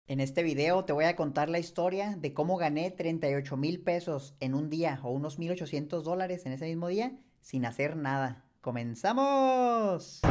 En este video te voy a contar la historia de cómo gané 38,000 pesos en un día o unos $1,800 en ese mismo día sin hacer nada. ¡Comenzamos!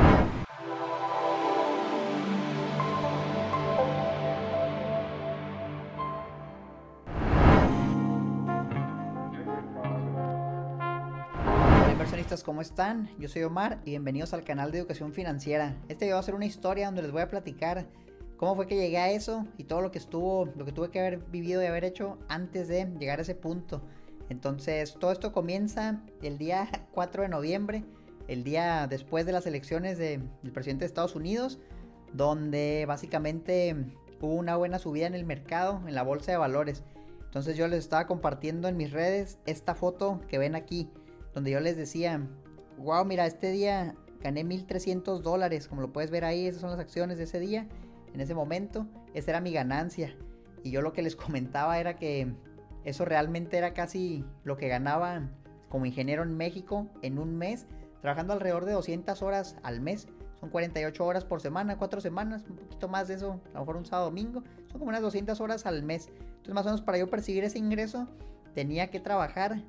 Hola inversionistas, ¿cómo están? Yo soy Omar y bienvenidos al canal de Educación Financiera. Este video va a ser una historia donde les voy a platicar cómo fue que llegué a eso y todo lo que tuve que haber vivido y haber hecho antes de llegar a ese punto. Entonces, todo esto comienza el día 4 de noviembre, el día después de las elecciones del presidente de Estados Unidos, donde básicamente hubo una buena subida en el mercado, en la bolsa de valores. Entonces yo les estaba compartiendo en mis redes esta foto que ven aquí, donde yo les decía, wow, mira, este día gané $1,300, como lo puedes ver ahí, esas son las acciones de ese día. En ese momento, esa era mi ganancia. Y yo lo que les comentaba era que eso realmente era casi lo que ganaba como ingeniero en México en un mes, trabajando alrededor de 200 horas al mes. Son 48 horas por semana, 4 semanas, un poquito más de eso, a lo mejor un sábado domingo. Son como unas 200 horas al mes. Entonces, más o menos para yo percibir ese ingreso, tenía que trabajar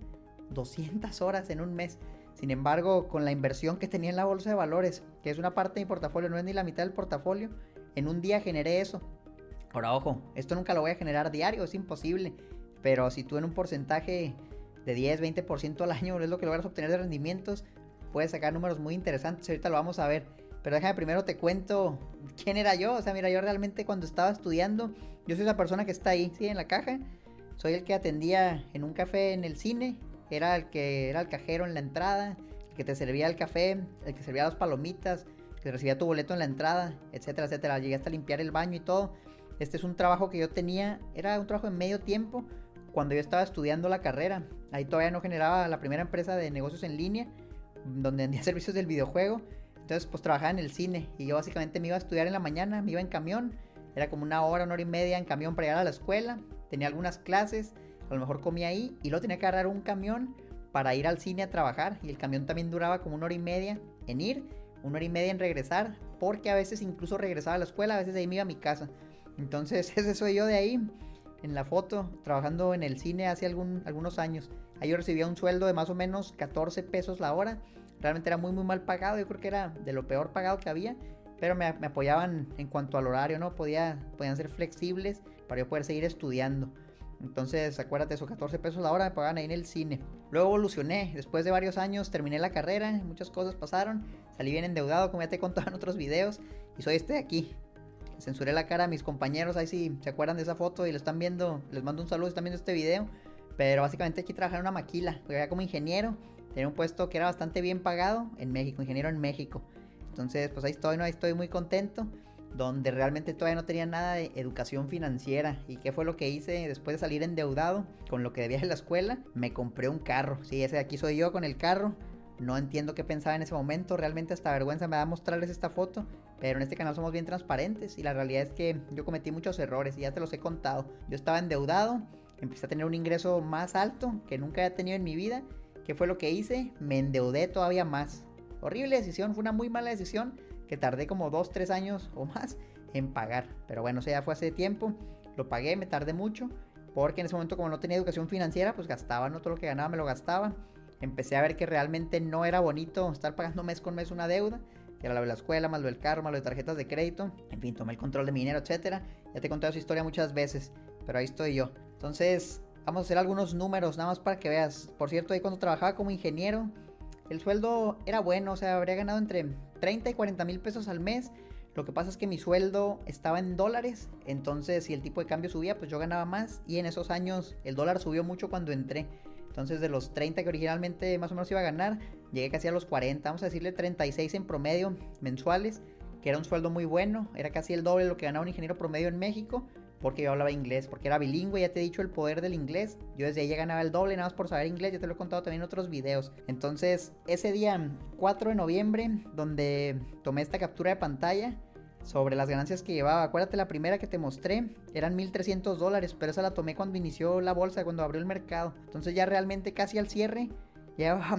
200 horas en un mes. Sin embargo, con la inversión que tenía en la bolsa de valores, que es una parte de mi portafolio, no es ni la mitad del portafolio, en un día generé eso. Ahora, ojo, esto nunca lo voy a generar diario, es imposible. Pero si tú en un porcentaje de 10-20% al año es lo que logras obtener de rendimientos, puedes sacar números muy interesantes. Ahorita lo vamos a ver. Pero déjame primero te cuento quién era yo. O sea, mira, yo realmente cuando estaba estudiando, yo soy esa persona que está ahí, ¿sí? En la caja. Soy el que atendía en un café en el cine. Era el que era el cajero en la entrada, el que te servía el café, el que servía las palomitas, que recibía tu boleto en la entrada, etcétera, etcétera. Llegué hasta limpiar el baño y todo. Este es un trabajo que yo tenía, era un trabajo en medio tiempo cuando yo estaba estudiando la carrera. Ahí todavía no generaba la primera empresa de negocios en línea, donde vendía servicios del videojuego. Entonces pues trabajaba en el cine y yo básicamente me iba a estudiar en la mañana, me iba en camión. Era como una hora y media en camión para llegar a la escuela. Tenía algunas clases, a lo mejor comía ahí y luego tenía que agarrar un camión para ir al cine a trabajar. Y el camión también duraba como 1 hora y media en ir, 1 hora y media en regresar, porque a veces incluso regresaba a la escuela, a veces de ahí me iba a mi casa. Entonces ese soy yo de ahí, en la foto, trabajando en el cine hace algunos años. Ahí yo recibía un sueldo de más o menos 14 pesos la hora. Realmente era muy mal pagado, yo creo que era de lo peor pagado que había. Pero me apoyaban en cuanto al horario, ¿no? Podían ser flexibles para yo poder seguir estudiando. Entonces, acuérdate, esos 14 pesos la hora me pagaban ahí en el cine. Luego evolucioné, después de varios años terminé la carrera, muchas cosas pasaron. Salí bien endeudado, como ya te he contado en otros videos. Y soy este de aquí. Censuré la cara a mis compañeros, ahí si se acuerdan de esa foto y lo están viendo, les mando un saludo si están viendo este video. Pero básicamente aquí trabajaba en una maquila, porque era como ingeniero. Tenía un puesto que era bastante bien pagado en México, ingeniero en México. Entonces, pues ahí estoy, ¿no? Ahí estoy muy contento. Donde realmente todavía no tenía nada de educación financiera. ¿Y qué fue lo que hice después de salir endeudado con lo que debía de la escuela? Me compré un carro. Sí, ese de aquí soy yo con el carro. No entiendo qué pensaba en ese momento. Realmente hasta vergüenza me da mostrarles esta foto. Pero en este canal somos bien transparentes. Y la realidad es que yo cometí muchos errores y ya te los he contado. Yo estaba endeudado. Empecé a tener un ingreso más alto que nunca había tenido en mi vida. ¿Qué fue lo que hice? Me endeudé todavía más. Horrible decisión, fue una muy mala decisión que tardé como 2-3 años o más en pagar. Pero bueno, eso ya fue hace tiempo. Lo pagué, me tardé mucho. Porque en ese momento, como no tenía educación financiera, pues gastaba, ¿no? Todo lo que ganaba me lo gastaba. Empecé a ver que realmente no era bonito estar pagando mes con mes una deuda. Que era lo de la escuela, más lo del carro, más lo de tarjetas de crédito. En fin, tomé el control de mi dinero, etcétera. Ya te he contado esa historia muchas veces. Pero ahí estoy yo. Entonces, vamos a hacer algunos números, nada más para que veas. Por cierto, ahí cuando trabajaba como ingeniero, el sueldo era bueno, o sea, habría ganado entre 30 y 40 mil pesos al mes. Lo que pasa es que mi sueldo estaba en dólares, entonces si el tipo de cambio subía, pues yo ganaba más. Y en esos años el dólar subió mucho cuando entré. Entonces de los 30 que originalmente más o menos iba a ganar, llegué casi a los 40, vamos a decirle 36 en promedio mensuales, que era un sueldo muy bueno, era casi el doble de lo que ganaba un ingeniero promedio en México. Porque yo hablaba inglés, porque era bilingüe, ya te he dicho el poder del inglés. Yo desde ahí ya ganaba el doble, nada más por saber inglés, ya te lo he contado también en otros videos. Entonces, ese día 4 de noviembre, donde tomé esta captura de pantalla sobre las ganancias que llevaba. Acuérdate, la primera que te mostré eran $1,300, pero esa la tomé cuando inició la bolsa, cuando abrió el mercado. Entonces ya realmente casi al cierre, llevaba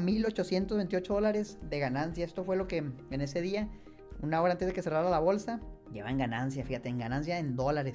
$1,828 de ganancia. Esto fue lo que en ese día, una hora antes de que cerrara la bolsa, lleva en ganancia, fíjate, en ganancia en dólares.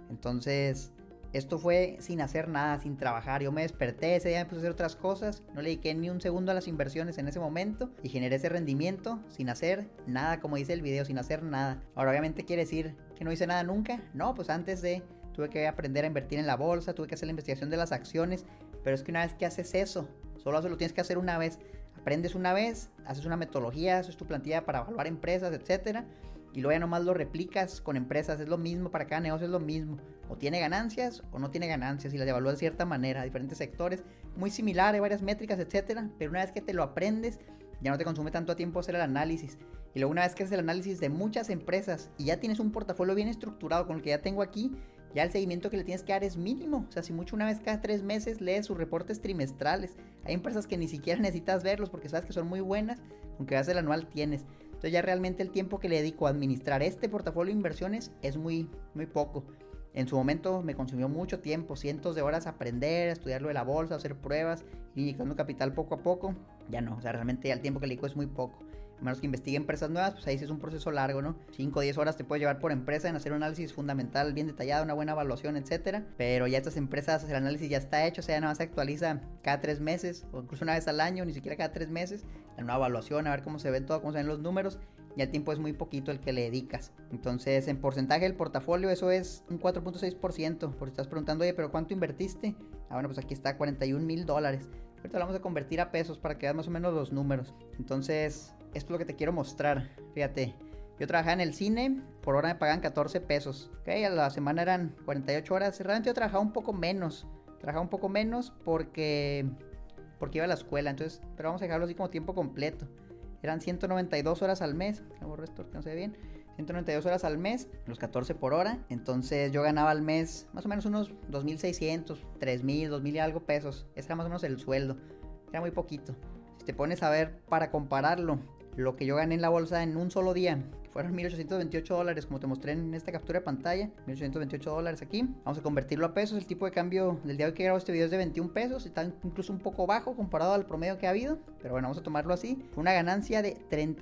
Entonces, esto fue sin hacer nada, sin trabajar. Yo me desperté ese día, me puse a hacer otras cosas, no le dediqué ni un segundo a las inversiones en ese momento y generé ese rendimiento sin hacer nada, como dice el video, sin hacer nada. Ahora, obviamente quiere decir que no hice nada nunca. No, pues antes de tuve que aprender a invertir en la bolsa, tuve que hacer la investigación de las acciones, pero es que una vez que haces eso, solo lo tienes que hacer una vez. Aprendes una vez, haces una metodología, haces tu plantilla para evaluar empresas, etcétera, y luego ya nomás lo replicas con empresas. Es lo mismo para cada negocio, es lo mismo. O tiene ganancias o no tiene ganancias y las evalúas de cierta manera, diferentes sectores, muy similar, hay varias métricas, etcétera, pero una vez que te lo aprendes, ya no te consume tanto tiempo hacer el análisis. Y luego una vez que haces el análisis de muchas empresas y ya tienes un portafolio bien estructurado con el que ya tengo aquí, ya el seguimiento que le tienes que dar es mínimo. O sea, si mucho, una vez cada 3 meses lees sus reportes trimestrales. Hay empresas que ni siquiera necesitas verlos porque sabes que son muy buenas, aunque veas el anual tienes. Entonces ya realmente el tiempo que le dedico a administrar este portafolio de inversiones es muy poco. En su momento me consumió mucho tiempo, cientos de horas aprender, estudiar lo de la bolsa, hacer pruebas, inyectando capital poco a poco. Ya no, o sea, realmente ya el tiempo que le dedico es muy poco. A menos que investigue empresas nuevas, pues ahí sí es un proceso largo, ¿no? 5 o 10 horas te puedes llevar por empresa en hacer un análisis fundamental bien detallado, una buena evaluación, etcétera. Pero ya estas empresas, el análisis ya está hecho, o sea, nada más se actualiza cada 3 meses o incluso una vez al año, ni siquiera cada 3 meses. La nueva evaluación, a ver cómo se ve todo, cómo se ven los números. Ya el tiempo es muy poquito el que le dedicas. Entonces, en porcentaje del portafolio, eso es un 4.6%. Por si estás preguntando, oye, ¿pero cuánto invertiste? Ah, bueno, pues aquí está, $41,000. Ahorita lo vamos a convertir a pesos para que veas más o menos los números. Entonces, esto es lo que te quiero mostrar. Fíjate, yo trabajaba en el cine, por hora me pagaban 14 pesos. Ok, a la semana eran 48 horas. Realmente yo trabajaba un poco menos. Trabajaba un poco menos porque iba a la escuela. Entonces, pero vamos a dejarlo así como tiempo completo. Eran 192 horas al mes. Borro esto que no se ve bien. 192 horas al mes, los 14 por hora. Entonces yo ganaba al mes más o menos unos 2,600, 3,000, 2,000 y algo pesos. Ese era más o menos el sueldo. Era muy poquito. Si te pones a ver para compararlo, lo que yo gané en la bolsa en un solo día, fueron $1,828, como te mostré en esta captura de pantalla. $1,828 aquí. Vamos a convertirlo a pesos. El tipo de cambio del día de hoy que grabo este video es de 21 pesos. Está incluso un poco bajo comparado al promedio que ha habido. Pero bueno, vamos a tomarlo así. Fue una ganancia de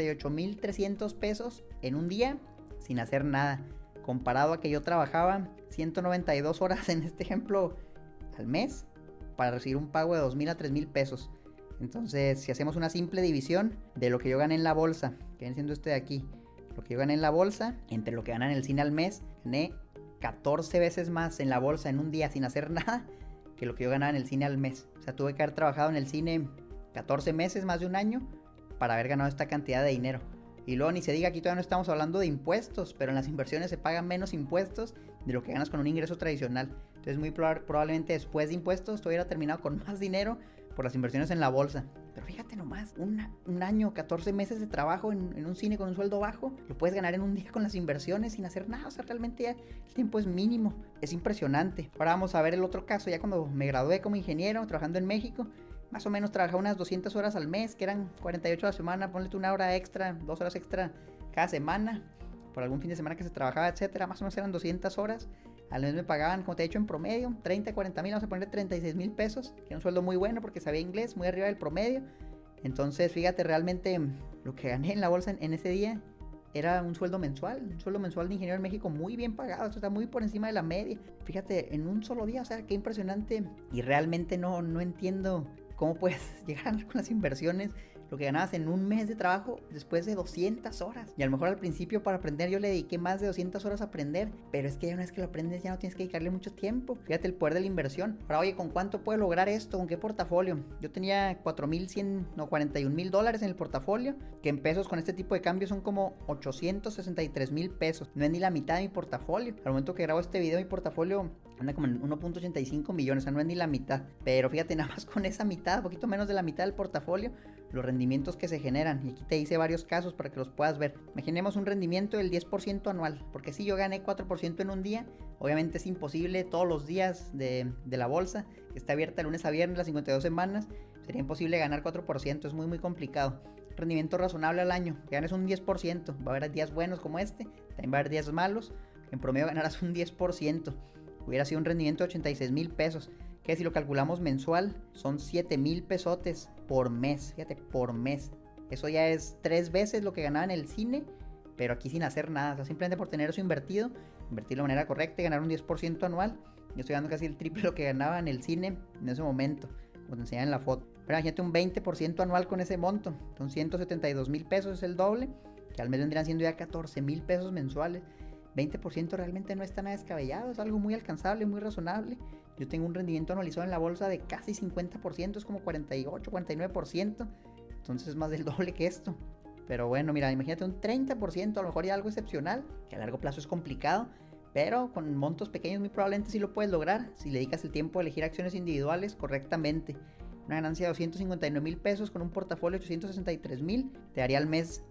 38,300 pesos en un día sin hacer nada. Comparado a que yo trabajaba 192 horas en este ejemplo al mes para recibir un pago de 2,000 a 3,000 pesos. Entonces, si hacemos una simple división de lo que yo gané en la bolsa, que viene siendo este de aquí, lo que yo gané en la bolsa, entre lo que gané en el cine al mes, gané 14 veces más en la bolsa en un día sin hacer nada que lo que yo ganaba en el cine al mes. O sea, tuve que haber trabajado en el cine 14 meses, más de un año, para haber ganado esta cantidad de dinero. Y luego ni se diga, aquí todavía no estamos hablando de impuestos, pero en las inversiones se pagan menos impuestos de lo que ganas con un ingreso tradicional. Entonces muy probablemente después de impuestos tú hubieras terminado con más dinero por las inversiones en la bolsa. Pero fíjate nomás, un año, 14 meses de trabajo en un cine con un sueldo bajo, lo puedes ganar en un día con las inversiones sin hacer nada. O sea, realmente ya el tiempo es mínimo, es impresionante. Ahora vamos a ver el otro caso, ya cuando me gradué como ingeniero trabajando en México. Más o menos trabajaba unas 200 horas al mes, que eran 48 a la semana. Ponle tú una hora extra, 2 horas extra cada semana, por algún fin de semana que se trabajaba, etcétera. Más o menos eran 200 horas. Al mes me pagaban, como te he dicho, en promedio 30, 40 mil, vamos a ponerle 36,000 pesos, que era un sueldo muy bueno porque sabía inglés, muy arriba del promedio. Entonces, fíjate, realmente lo que gané en la bolsa en ese día era un sueldo mensual de ingeniero en México muy bien pagado. Esto está muy por encima de la media. Fíjate, en un solo día, o sea, qué impresionante. Y realmente no entiendo cómo puedes llegar a ganar con las inversiones lo que ganabas en un mes de trabajo después de 200 horas. Y a lo mejor al principio para aprender yo le dediqué más de 200 horas a aprender, pero es que ya una vez que lo aprendes ya no tienes que dedicarle mucho tiempo. Fíjate el poder de la inversión. Ahora, oye, ¿con cuánto puedo lograr esto? ¿Con qué portafolio? Yo tenía $41,000 en el portafolio, que en pesos con este tipo de cambio son como 863,000 pesos. No es ni la mitad de mi portafolio. Al momento que grabo este video, mi portafolio anda como en 1.85 millones, o sea, no es ni la mitad. Pero fíjate, nada más con esa mitad, poquito menos de la mitad del portafolio, los rendimientos que se generan. Y aquí te hice varios casos para que los puedas ver. Imaginemos un rendimiento del 10% anual, porque si yo gané 4% en un día, obviamente es imposible todos los días de la bolsa, que está abierta de lunes a viernes las 52 semanas, sería imposible ganar 4%, es muy complicado. Rendimiento razonable al año, que ganes un 10%, va a haber días buenos como este, también va a haber días malos, en promedio ganarás un 10%, hubiera sido un rendimiento de 86,000 pesos. Que si lo calculamos mensual, son 7,000 pesotes por mes. Fíjate, por mes. Eso ya es 3 veces lo que ganaba en el cine, pero aquí sin hacer nada. O sea, simplemente por tener eso invertido, invertirlo de manera correcta y ganar un 10% anual. Yo estoy ganando casi el triple de lo que ganaba en el cine en ese momento, como te enseñan en la foto. Pero imagínate un 20% anual con ese monto, son 172,000 pesos, es el doble, que al mes vendrían siendo ya 14,000 pesos mensuales. 20% realmente no está nada descabellado, es algo muy alcanzable, muy razonable. Yo tengo un rendimiento anualizado en la bolsa de casi 50%, es como 48, 49%, entonces es más del doble que esto. Pero bueno, mira, imagínate un 30%, a lo mejor ya algo excepcional, que a largo plazo es complicado, pero con montos pequeños muy probablemente sí lo puedes lograr si le dedicas el tiempo a elegir acciones individuales correctamente. Una ganancia de 259,000 pesos con un portafolio de 863,000 te daría al mes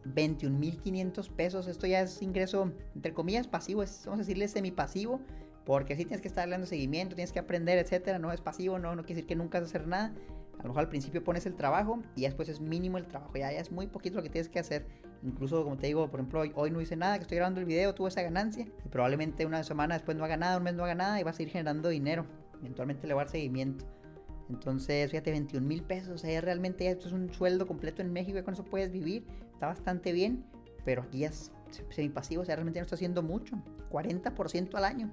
21,500 pesos. Esto ya es ingreso, entre comillas, pasivo, vamos a decirle semipasivo, porque sí tienes que estar dando seguimiento, tienes que aprender, etcétera. No es pasivo, no quiere decir que nunca vas a hacer nada. A lo mejor al principio pones el trabajo y después es mínimo el trabajo, ya es muy poquito lo que tienes que hacer. Incluso, como te digo, por ejemplo, hoy no hice nada, que estoy grabando el video, tuve esa ganancia y probablemente una semana después no haga nada, un mes no haga nada y vas a ir generando dinero. Eventualmente le voy a dar seguimiento. Entonces, fíjate, 21,000 pesos, o sea, realmente esto es un sueldo completo en México y con eso puedes vivir, está bastante bien, pero aquí ya es semipasivo, o sea, realmente no está haciendo mucho, 40% al año,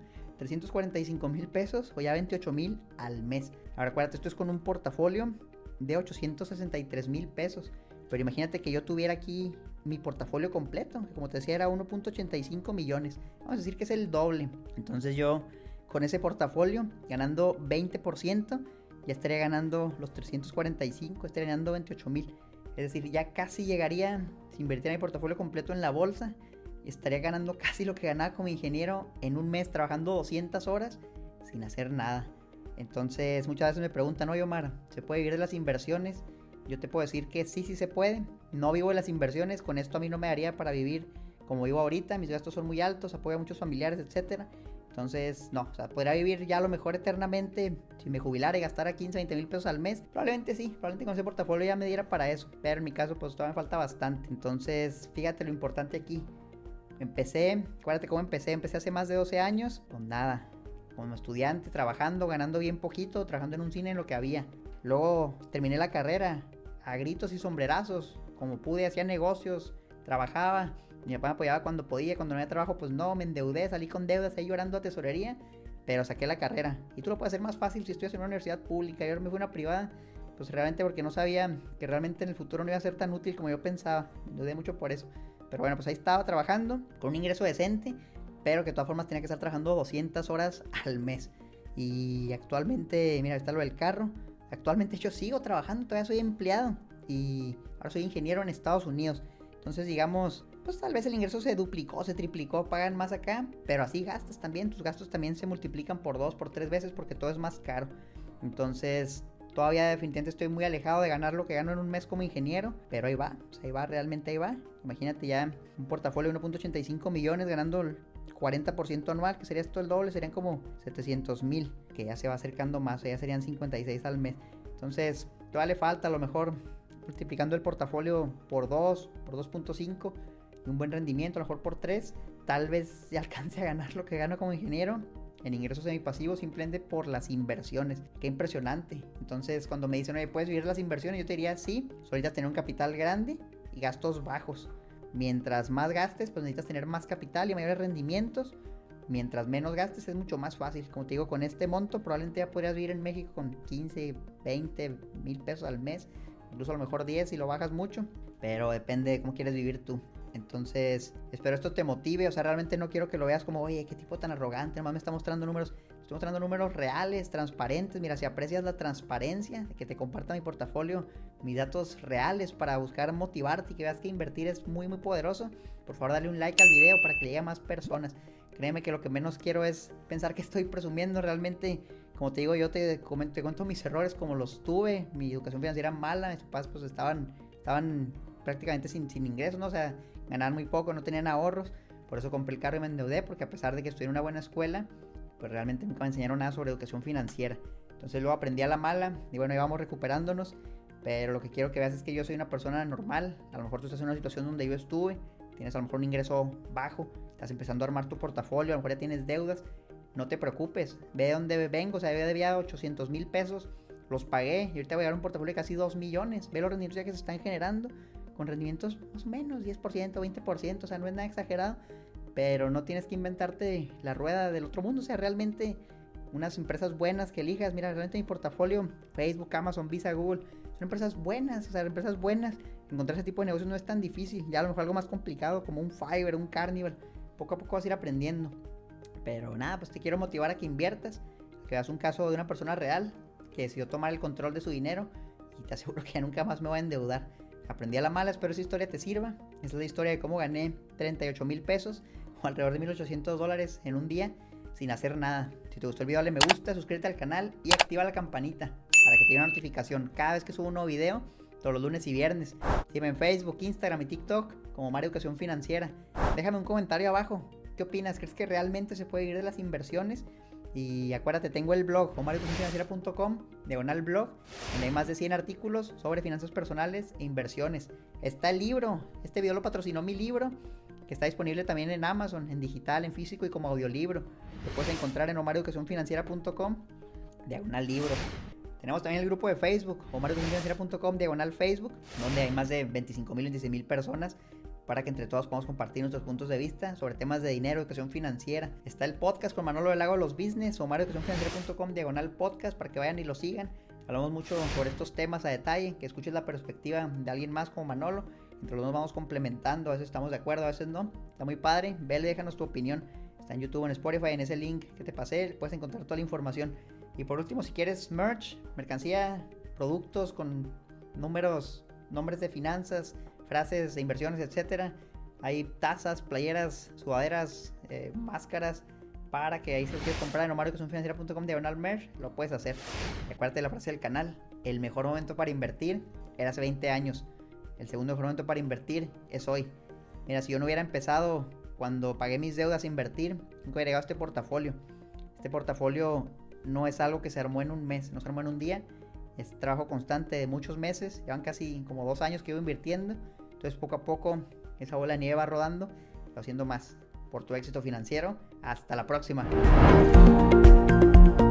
345,000 pesos o ya 28,000 al mes. Ahora, acuérdate, esto es con un portafolio de 863,000 pesos, pero imagínate que yo tuviera aquí mi portafolio completo, que como te decía era 1.85 millones, vamos a decir que es el doble. Entonces yo con ese portafolio ganando 20%, ya estaría ganando los 345, estaría ganando 28,000. Es decir, ya casi llegaría, si invirtiera mi portafolio completo en la bolsa, estaría ganando casi lo que ganaba como ingeniero en un mes trabajando 200 horas sin hacer nada. Entonces muchas veces me preguntan, oye Omar, ¿se puede vivir de las inversiones? Yo te puedo decir que sí se puede. No vivo de las inversiones, con esto a mí no me daría para vivir como vivo ahorita, mis gastos son muy altos, apoyo a muchos familiares, etcétera. Entonces, no, o sea, podría vivir ya a lo mejor eternamente si me jubilara y gastara 15, 20 mil pesos al mes. Probablemente sí, probablemente con ese portafolio ya me diera para eso. Pero en mi caso, pues todavía me falta bastante. Entonces, fíjate lo importante aquí. Acuérdate cómo empecé hace más de 12 años, con nada. Como estudiante, trabajando, ganando bien poquito, trabajando en un cine en lo que había. Luego terminé la carrera a gritos y sombrerazos. Como pude, hacía negocios, trabajaba. Mi papá me apoyaba cuando podía, cuando no había trabajo, pues no, me endeudé, salí con deudas ahí llorando a tesorería, pero saqué la carrera. Y tú lo puedes hacer más fácil si estudias en una universidad pública. Yo me fui a una privada, pues realmente porque no sabía que realmente en el futuro no iba a ser tan útil como yo pensaba. Me endeudé mucho por eso. Pero bueno, pues ahí estaba trabajando con un ingreso decente, pero que de todas formas tenía que estar trabajando 200 horas al mes. Y actualmente, mira, está lo del carro. Actualmente yo sigo trabajando, todavía soy empleado y ahora soy ingeniero en Estados Unidos. Entonces, digamos, pues tal vez el ingreso se duplicó, se triplicó, pagan más acá, pero así gastas también, tus gastos también se multiplican por 2, por 3 veces porque todo es más caro. Entonces, todavía definitivamente estoy muy alejado de ganar lo que gano en un mes como ingeniero, pero ahí va, o sea, ahí va, realmente ahí va. Imagínate ya un portafolio de 1.85 millones ganando el 40% anual, que sería esto el doble, serían como 700,000, que ya se va acercando más, o sea, ya serían 56 al mes. Entonces, todavía le falta a lo mejor multiplicando el portafolio por 2, por 2.5 y un buen rendimiento, a lo mejor por 3, tal vez se alcance a ganar lo que gano como ingeniero en ingresos semipasivos simplemente por las inversiones. Qué impresionante. Entonces, cuando me dicen, oye, ¿puedes vivir las inversiones? Yo te diría, sí, solicitas tener un capital grande y gastos bajos. Mientras más gastes, pues necesitas tener más capital y mayores rendimientos. Mientras menos gastes es mucho más fácil. Como te digo, con este monto probablemente ya podrías vivir en México con 15, 20 mil pesos al mes. Incluso a lo mejor 10 si lo bajas mucho. Pero depende de cómo quieres vivir tú. Entonces, espero esto te motive. O sea, realmente no quiero que lo veas como, oye, qué tipo tan arrogante, nomás me está mostrando números. Estoy mostrando números reales, transparentes. Mira, si aprecias la transparencia, de que te comparta mi portafolio, mis datos reales para buscar motivarte y que veas que invertir es muy, muy poderoso, por favor dale un like al video para que llegue a más personas. Créeme que lo que menos quiero es pensar que estoy presumiendo. Realmente, como te digo, yo te cuento mis errores como los tuve. Mi educación financiera mala, mis papás pues estaban prácticamente sin ingresos, ¿no? O sea, ganaban muy poco, no tenían ahorros. Por eso compré el carro y me endeudé, porque a pesar de que estudié en una buena escuela, pues realmente nunca me enseñaron nada sobre educación financiera. Entonces luego aprendí a la mala y bueno, ahí vamos recuperándonos. Pero lo que quiero que veas es que yo soy una persona normal. A lo mejor tú estás en una situación donde yo estuve, tienes a lo mejor un ingreso bajo, estás empezando a armar tu portafolio, a lo mejor ya tienes deudas. No te preocupes, ve de dónde vengo. O sea, yo debía 800,000 pesos, los pagué y ahorita voy a dar un portafolio de casi 2 millones. Ve los rendimientos ya que se están generando, con rendimientos más o menos 10%, 20%, o sea, no es nada exagerado, pero no tienes que inventarte la rueda del otro mundo. O sea, realmente unas empresas buenas que elijas. Mira, realmente mi portafolio, Facebook, Amazon, Visa, Google, son empresas buenas. O sea, empresas buenas. Encontrar ese tipo de negocios no es tan difícil. Ya a lo mejor algo más complicado como un Fiverr, un Carnival. Poco a poco vas a ir aprendiendo. Pero nada, pues te quiero motivar a que inviertas. Que veas un caso de una persona real que decidió tomar el control de su dinero. Y te aseguro que ya nunca más me voy a endeudar. Aprendí a la mala, espero esa historia te sirva. Esa es la historia de cómo gané 38 mil pesos o alrededor de $1,800 en un día sin hacer nada. Si te gustó el video dale me gusta, suscríbete al canal y activa la campanita para que te llegue una notificación cada vez que subo un nuevo video, todos los lunes y viernes. Sígueme en Facebook, Instagram y TikTok como Mar Educación Financiera. Déjame un comentario abajo. ¿Qué opinas? ¿Crees que realmente se puede vivir de las inversiones? Y acuérdate, tengo el blog omareducacionfinanciera.com/blog, donde hay más de 100 artículos sobre finanzas personales e inversiones. Está el libro, este video lo patrocinó mi libro, que está disponible también en Amazon, en digital, en físico y como audiolibro. Lo puedes encontrar en omareducacionfinanciera.com/libro. Tenemos también el grupo de Facebook, omareducacionfinanciera.com/Facebook, donde hay más de 25,000 y 26,000 personas para que entre todos podamos compartir nuestros puntos de vista sobre temas de dinero, educación financiera. Está el podcast con Manolo del Lago de los Business, omareducacionfinanciera.com/podcast, para que vayan y lo sigan. Hablamos mucho sobre estos temas a detalle, que escuches la perspectiva de alguien más como Manolo. Entre los dos nos vamos complementando, a veces estamos de acuerdo, a veces no. Está muy padre, vele, déjanos tu opinión. Está en YouTube, en Spotify, en ese link que te pasé, puedes encontrar toda la información. Y por último, si quieres merch, mercancía, productos con nombres de finanzas, frases de inversiones, etcétera. Hay tazas, playeras, sudaderas, máscaras, para que ahí si lo quieres comprar en omareducacionfinanciera.com/merch, lo puedes hacer. Y acuérdate de la frase del canal: el mejor momento para invertir era hace 20 años. El segundo mejor momento para invertir es hoy. Mira, si yo no hubiera empezado cuando pagué mis deudas a invertir, nunca hubiera llegado a este portafolio. Este portafolio no es algo que se armó en un mes, no se armó en un día. Es trabajo constante de muchos meses. Llevan casi como 2 años que llevo invirtiendo. Entonces poco a poco esa bola de nieve va rodando, haciendo más por tu éxito financiero. Hasta la próxima.